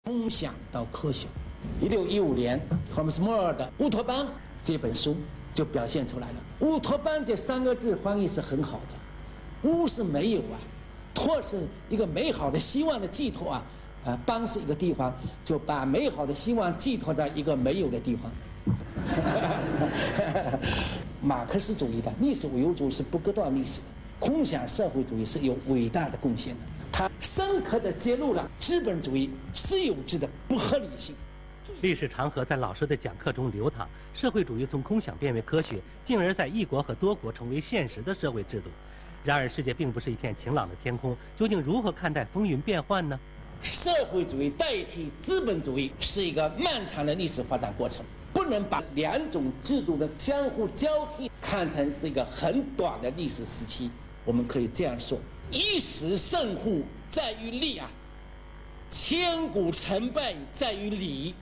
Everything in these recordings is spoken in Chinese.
空想到科学。1615年，托马斯·莫尔的《乌托邦》这本书就表现出来了。乌托邦这3个字翻译是很好的，乌是没有啊，托是一个美好的希望的寄托啊，邦是一个地方，就把美好的希望寄托在一个没有的地方。马克思主义的历史唯物主义是不割断历史的，空想社会主义是有伟大的贡献的。它深刻地揭露了资本主义私有制的不合理性。 历史长河在老师的讲课中流淌，社会主义从空想变为科学，进而在一国和多国成为现实的社会制度。然而，世界并不是一片晴朗的天空，究竟如何看待风云变幻呢？ 社会主义代替资本主义是一个漫长的历史发展过程，不能把2种制度的相互交替看成是一个很短的历史时期。我们可以这样说：一时胜负在于利啊，千古成败在于理。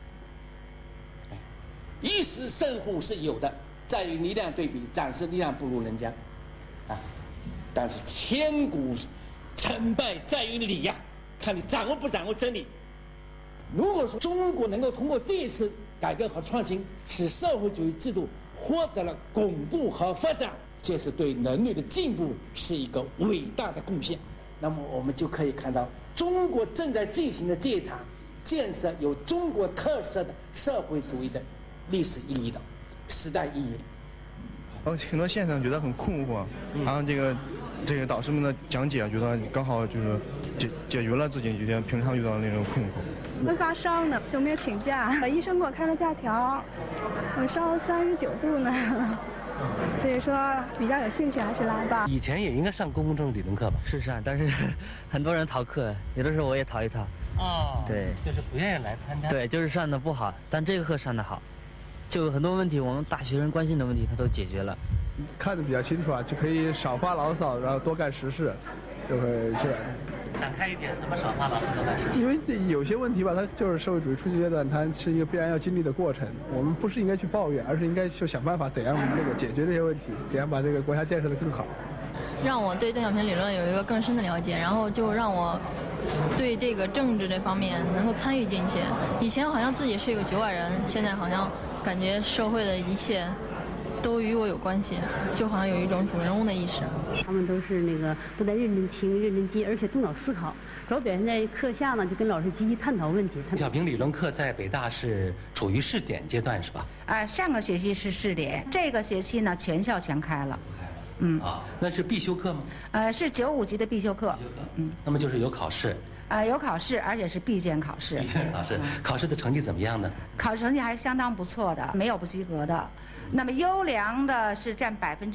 一时胜负是有的，在于力量对比，暂时力量不如人家，但是千古成败在于理呀，看你掌握不掌握真理。如果说中国能够通过这一次改革和创新，使社会主义制度获得了巩固和发展，这是对人类的进步是一个伟大的贡献。那么我们就可以看到，中国正在进行的这一场建设有中国特色的社会主义的历史意义的时代意义的。 很多现象觉得很困惑，然后这个导师们的讲解，觉得刚好就是解决了自己平常遇到的那种困惑。 会发烧呢，有没有请假？医生给我开了假条，我烧39度呢，所以说比较有兴趣，还是来吧。 以前也应该上公共政治理论课吧？ 是上，但是很多人逃课，有的时候我也逃一逃。 哦， 对， 就是不愿意来参加。 对，就是上的不好，但这个课上的好，就很多问题我们大学生关心的问题他都解决了。 看得比较清楚啊，就可以少发牢骚，然后多干实事，就会这样。 展开一点，怎么少发牢骚多干实事？ 因为有些问题吧，它就是社会主义初级阶段，它是一个必然要经历的过程。我们不是应该去抱怨，而是应该就想办法怎样解决这些问题，怎样把这个国家建设得更好。 让我对邓小平理论有一个更深的了解，然后就让我对这个政治这方面能够参与进去。以前好像自己是一个局外人，现在好像感觉社会的一切都与我有关系，就好像有一种主人翁的意识。 他们都是不但认真听、认真记，而且动脑思考。主要表现在课下呢，就跟老师积极探讨问题。 邓小平理论课在北大是处于试点阶段，是吧？ 上个学期是试点，这个学期呢全校全开了。 那是必修课吗？ 是95级的必修课。 那么就是有考试。 有考试，而且是闭卷考试。 闭卷考试，考试的成绩怎么样呢？ 考试成绩还是相当不错的，没有不及格的。那么优良的是占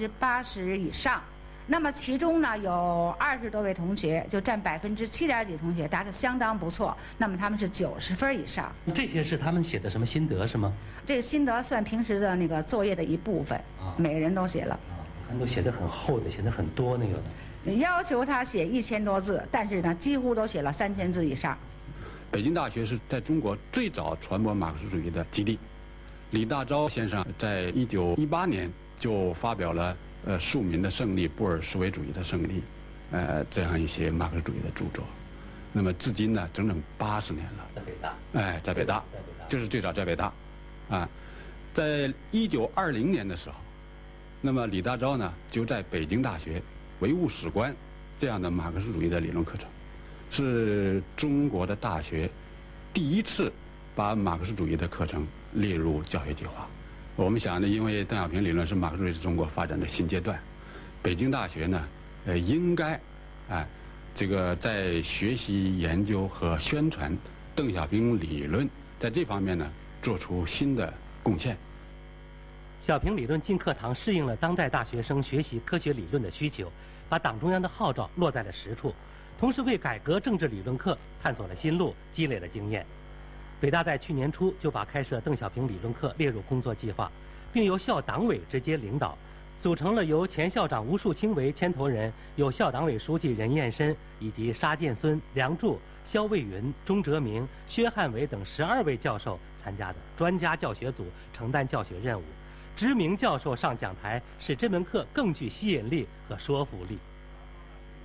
80%以上，那么其中呢有20多位同学，就占7.几同学答得相当不错，那么他们是90分以上。 这些是他们写的什么心得是吗？ 这个心得算平时的作业的一部分，每个人都写了。 我看都写得很厚的，写得很多那个。 要求他写1000多字，但是呢，几乎都写了3000字以上。 北京大学是在中国最早传播马克思主义的基地。李大钊先生在1918年就发表了《庶民的胜利》《布尔什维主义的胜利》这样一些马克思主义的著作。那么至今呢，整整80年了。 在北大。 在北大，就是最早在北大，在1920年的时候，那么李大钊呢就在北京大学唯物史观这样的马克思主义的理论课程，是中国的大学第一次把马克思主义的课程列入教学计划。我们想呢，因为邓小平理论是马克思主义是中国发展的新阶段，北京大学呢，应该，这个在学习研究和宣传邓小平理论在这方面呢，做出新的贡献。 小平理论进课堂适应了当代大学生学习科学理论的需求，把党中央的号召落在了实处，同时为改革政治理论课探索了新路，积累了经验。北大在去年初就把开设邓小平理论课列入工作计划，并由校党委直接领导，组成了由前校长吴树清为牵头人，有校党委书记任彦深以及沙建孙、梁祝、肖卫云、钟哲明、薛汉伟等12位教授参加的专家教学组承担教学任务。知名教授上讲台，使这门课更具吸引力和说服力。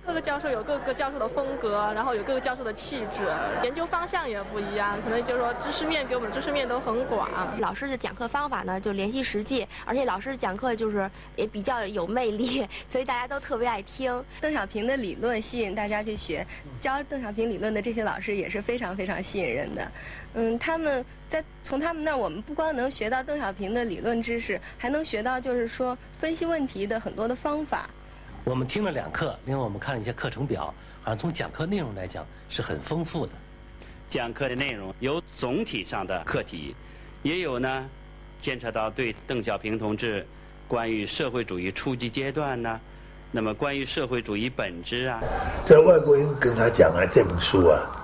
各个教授有各个教授的风格，然后有各个教授的气质，研究方向也不一样，可能就是说知识面给我们的知识面都很广。 老师的讲课方法呢，就联系实际，而且老师讲课就是也比较有魅力，所以大家都特别爱听。 邓小平的理论吸引大家去学，教邓小平理论的这些老师也是非常非常吸引人的。他们从他们那儿，我们不光能学到邓小平的理论知识，还能学到就是说分析问题的很多的方法。 我们听了2课，另外我们看了一些课程表，好像从讲课内容来讲是很丰富的。 讲课的内容有总体上的课题，也有呢牵扯到对邓小平同志关于社会主义初级阶段呢，那么关于社会主义本质啊。 在外国人跟他讲啊，这本书啊。